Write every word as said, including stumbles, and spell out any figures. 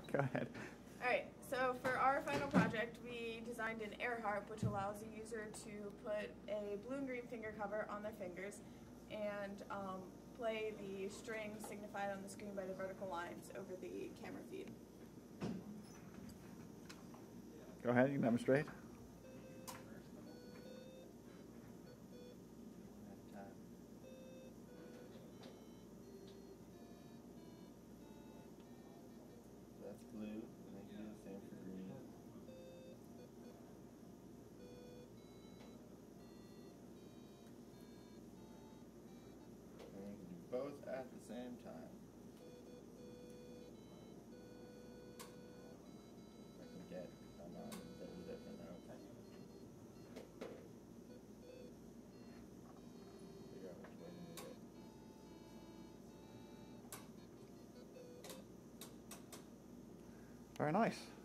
Go ahead. Alright, so for our final project, we designed an Air Harp, which allows a user to put a blue and green finger cover on their fingers and um, play the strings signified on the screen by the vertical lines over the camera feed. Go ahead, you can demonstrate. That's blue, and they do the same for green. And you can do both at the same time. I can get them on a little different now. Figure out which way to move it. Very nice.